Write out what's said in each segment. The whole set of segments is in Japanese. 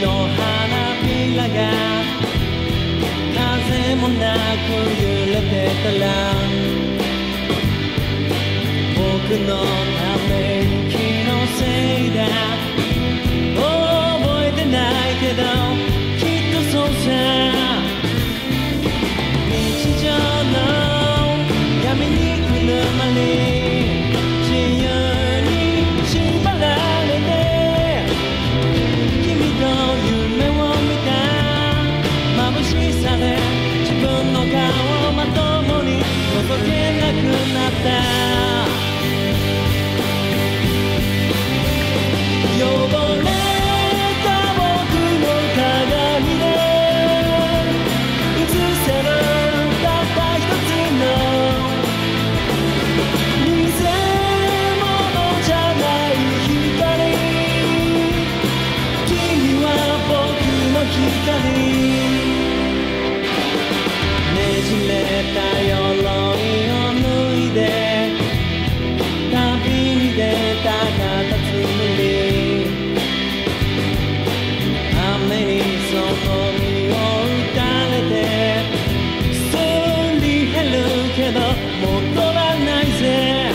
の花びらが風もなく揺れてたら僕のため息のせいだ覚えてないけどきっとそうさ日常の闇にくるまり自由に縛られて君と夢を見た眩しさで自分の顔をまともに覗けなくなった汚れた僕の鏡で映せるたった一つの偽物じゃない光君は僕の光ねじれた鎧を脱いで旅に出たカタツムリ雨にその身を打たれてすり減るけど戻らないぜ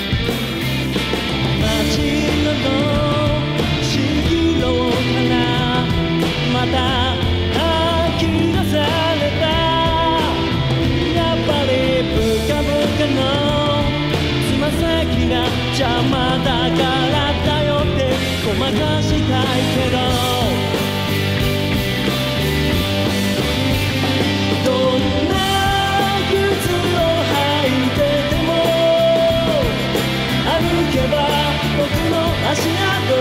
街の蜃楼からまた吐き出されたやっぱりブカブカのつま先が邪魔だから頼ってごまかしたいけどどんな靴を履いてても歩けば僕の足跡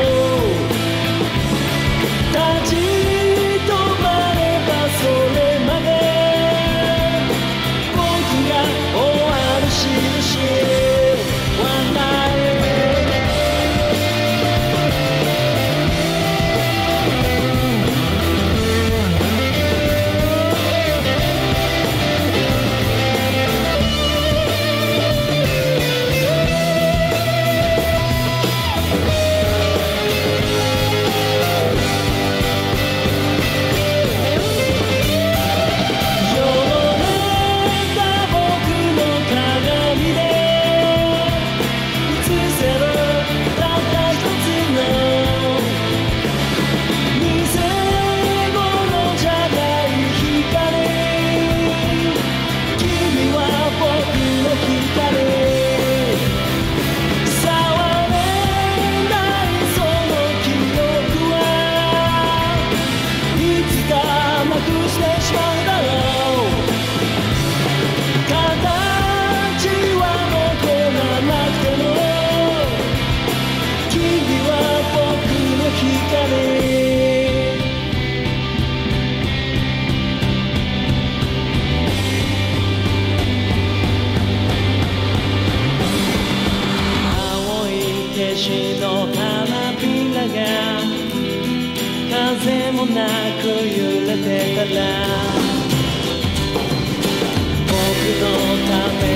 立ち止まればそれまで僕が終わる印はない風もなく揺れてたら僕のため